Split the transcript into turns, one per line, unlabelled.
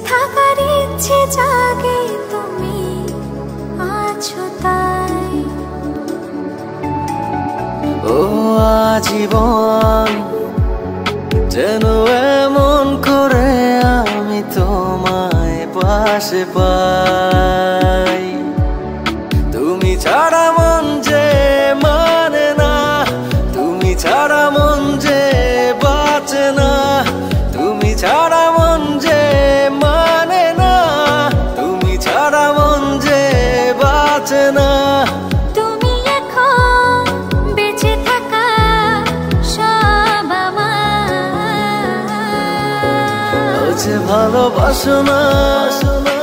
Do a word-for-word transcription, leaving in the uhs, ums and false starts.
থাকার ইচ্ছে জাগে তুমি আছো তাই।
ও আজীবন যেন এমন করে আমি তোমায় পাশে পাই। তুমি ছাড়া মন যে মানে না, তুমি ছাড়া মন যে বাঁচে না, তুমি ছাড়া মন যে মানে না, তুমি ছাড়া মন যে বাঁচে না।
তুমি এখন বেঁচে থাকা সব আমার।
ও যে ভালোবাসো না